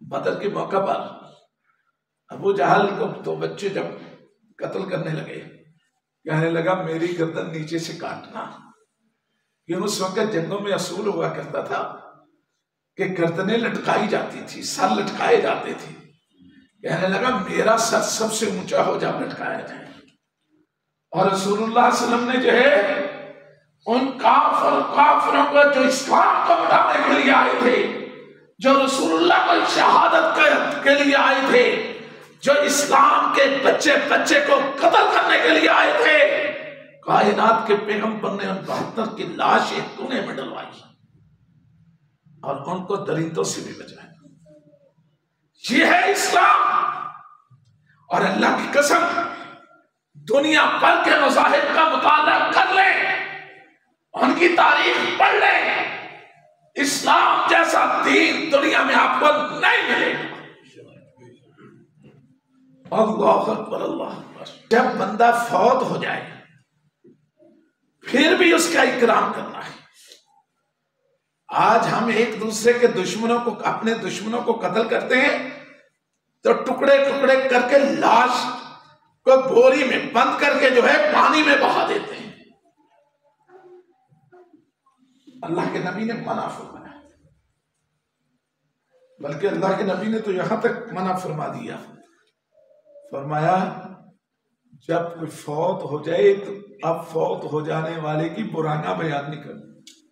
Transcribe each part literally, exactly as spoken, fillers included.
बदर के मौका पर अबू जहल को तो बच्चे जब कत्ल करने लगे, कहने लगा मेरी गर्दन नीचे से काटना, क्योंकि उस वक्त जंगों में असूल हुआ करता था कि गर्दनें लटकाई जाती थी, सर लटकाए जाते थे। कहने लगा मेरा सर सबसे ऊंचा हो जा, लटकाया जाए। और रसूलुल्लाह सल्लल्लाहु अलैहि वसल्लम ने जो है उन काफिर काफिरों को जो इस्लाम को बढ़ाने के लिए आए थे, जो रसूलुल्लाह को शहादत के लिए आए थे, जो इस्लाम के बच्चे बच्चे को कत्ल करने के लिए आए थे, कायनात के पैगंबर ने उन बहत्तर की लाश एक कुएं में डलवाई और उनको दरिंदों से भी बचाया। ये है इस्लाम। और अल्लाह की कसम, दुनिया भर के मज़ाहिब का मुताला कर ले, उनकी तारीख पढ़ ले, इस्लाम जैसा दीन दुनिया में आपको नहीं मिलेगा। अल्लाह अकबर, अल्लाह अकबर। जब बंदा फौत हो जाए फिर भी उसका इकराम करना है। आज हम एक दूसरे के दुश्मनों को, अपने दुश्मनों को कत्ल करते हैं तो टुकड़े टुकड़े करके लाश को बोरी में बंद करके जो है पानी में बहा देते हैं। अल्लाह के नबी ने मना फरमाया, बल्कि अल्लाह के नबी ने तो यहां तक मना फरमा दिया, फरमाया जब कोई फौत हो जाए तो अब फौत हो जाने वाले की बुराइयां बयान नहीं करनी।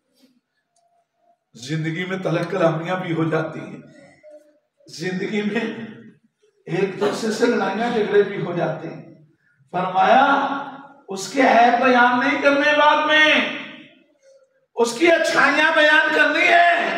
जिंदगी में तलक कलामियां भी हो जाती हैं, जिंदगी में एक दूसरे से लड़ाइयां झगड़े भी हो जाते हैं। फरमाया उसके ऐब बयान नहीं करने, बाद में उसकी अच्छाइयां बयान करनी है।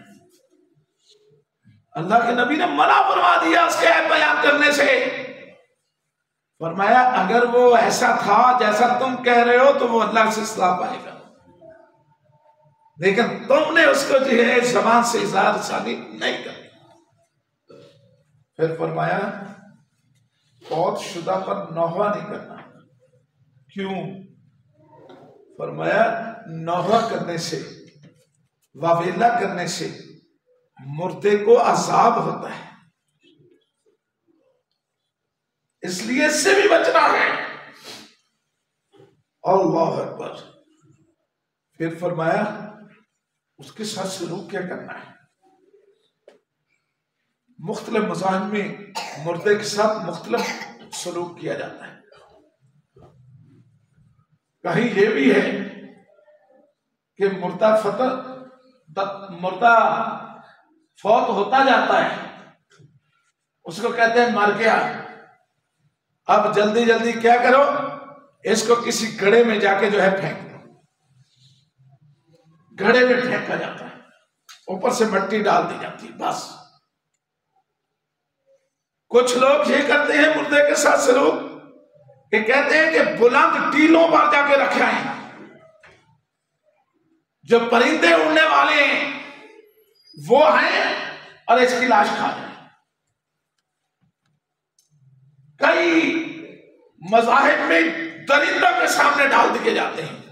अल्लाह के नबी ने मना फरमा दिया उसके ऐब बयान करने से। फरमाया अगर वो ऐसा था जैसा तुम कह रहे हो तो वो अल्लाह से इस्लाह पाएगा, लेकिन तुमने उसको जो है ज़बान से इज़हार सानी नहीं कर। फिर फरमाया फौत शुदा पर नौहा नहीं करना। क्यों? फरमाया नौहा करने से, वावेला करने से मुर्दे को अजाब होता है, इसलिए इससे भी बचना है। अल्लाह अकबर। फिर फरमाया उसके साथ सलूक क्या करना है। मुख्तलिफ मज़ाहिब में मुर्दे के साथ मुख्तलिफ सलूक किया जाता है। कहीं यह भी है कि मुर्दा फतह मुर्दा फौत होता जाता है, उसको कहते हैं मर गया, अब जल्दी जल्दी क्या करो, इसको किसी गड्ढे में जाके जो है फेंक दो। गड्ढे में फेंका जाता है, ऊपर से मिट्टी डाल दी जाती है, बस। कुछ लोग ये करते हैं मुर्दे के साथ सलूक कि कहते हैं कि बुलंद टीलों पर जाके रखे हैं, जो परिंदे उड़ने वाले हैं वो हैं और इसकी लाश खा जाए। कई मज़ाहिब में दरिंदों के सामने डाल दिए जाते हैं,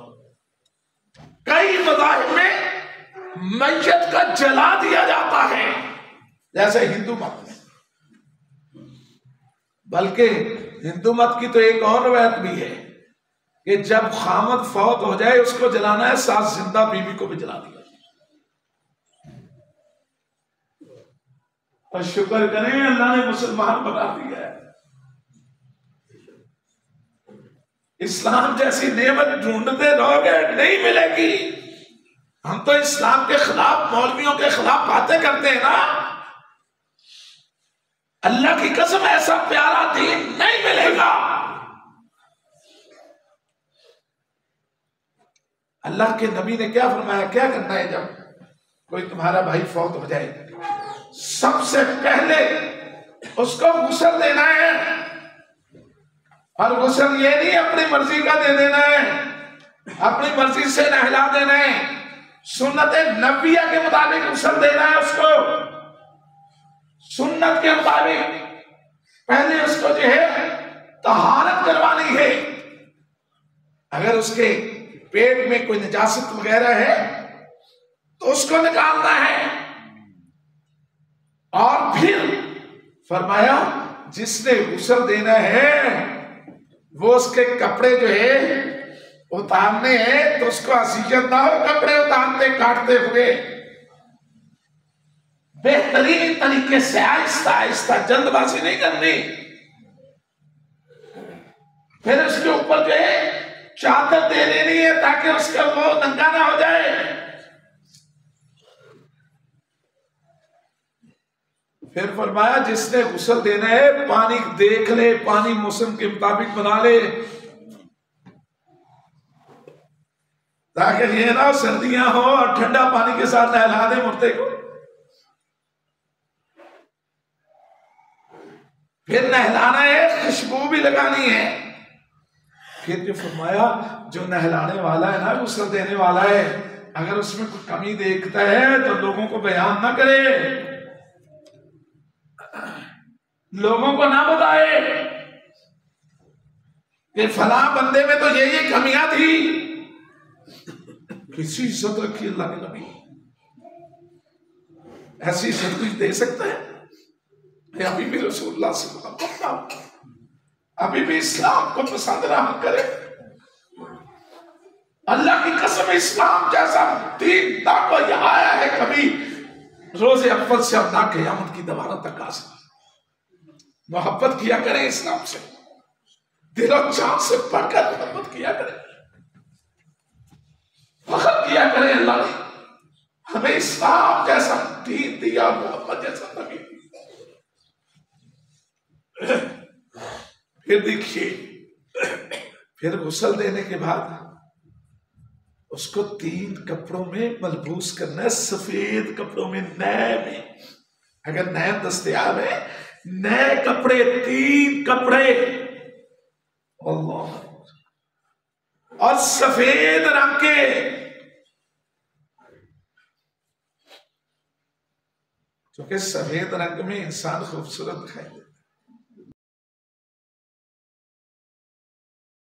कई मज़ाहिब में मैयत का जला दिया जाता है, जैसे हिंदू मत में। बल्कि हिंदू मत की तो एक और रवायत भी है कि जब खामद फौत हो जाए उसको जलाना है, साथ जिंदा बीवी को भी जला दिया। और शुक्र करें अल्लाह ने मुसलमान बना दिया है। इस्लाम जैसी नेमत ढूंढते रहोगे नहीं मिलेगी। हम तो इस्लाम के खिलाफ, मौलवियों के खिलाफ बातें करते हैं ना, अल्लाह की कसम ऐसा प्यारा दीन नहीं मिलेगा। अल्लाह के नबी ने क्या फरमाया, क्या करना है जब कोई तुम्हारा भाई फौत हो जाए? सबसे पहले उसको गुस्ल देना है, और गुस्ल ये नहीं अपनी मर्जी का दे देना है, अपनी मर्जी से नहला देना है, सुन्नत नबिया के मुताबिक गुस्ल देना है उसको। सुन्नत के मुताबिक पहले उसको जो है तहारत करवानी है। अगर उसके पेट में कोई नजासत वगैरह है तो उसको निकालना है, और और फिर फरमाया जिसने गुस्ल देना है वो उसके कपड़े जो है उतारने हैं तो उसको असीयत ना हो कपड़े उतारते काटते हुए, बेहतरीन तरीके से आहिस्ता आहिस्ता, जल्दबाजी नहीं करनी। फिर उसके ऊपर जो है चादर दे देनी है ताकि उसका वो नंगा ना हो जाए। फिर फरमाया जिसने गुस्ल देना है पानी देख ले, पानी मौसम के मुताबिक बना ले ताकि ये ना सर्दियां हो और ठंडा पानी के साथ नहला दे मुर्दे को। फिर नहलाना है, खुशबू भी लगानी है। फिर जो फरमाया जो नहलाने वाला है ना, गुस्ल देने वाला है, अगर उसमें कोई कमी देखता है तो लोगों को बयान ना करे, लोगों को ना बताए कि फला बंदे में तो ये ये कमियां थी। किसी इज्जत रखी अल्लाह के नबी, ऐसी इज्जत कुछ दे सकता है? अभी भी रसूलुल्लाह सल्लल्लाहु अलैहि वसल्लम अभी भी इस्लाम को पसंद ना करे। अल्लाह की कसम इस्लाम जैसा दीन ना कोई आया है कभी, रोजे अव्वल से अब ना क़यामत की दवारा तक आ सकती। मोहब्बत किया करें इस्लाम से, दिलो जान से बढ़कर मोहब्बत किया करें, फख्र किया करें अल्लाह ने हमें इस्लाम जैसा दीन दिया, मोहब्बत जैसा नबी। फिर देखिए, फिर गुस्ल देने के बाद उसको तीन कपड़ों में मलबूस करना है, सफेद कपड़ों में, नए में। अगर नए दस्तयाब है, नए कपड़े, तीन कपड़े, अल्लाह, और सफेद रंग के। क्योंकि सफेद रंग में इंसान खूबसूरत दिखाई देता है।